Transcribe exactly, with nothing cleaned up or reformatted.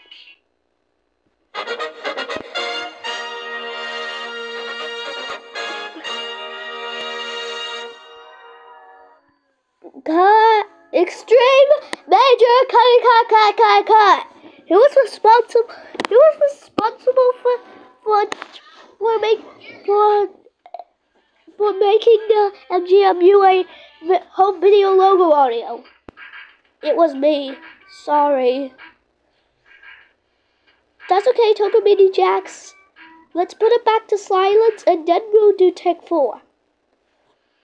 Cut. Extreme major cut cut cut cut cut. He was responsible. He was responsible for for for make for for making the M G M U A home video logo audio. It was me. Sorry. That's okay, Tokamini Jax. Let's put it back to silence and then we'll do take four.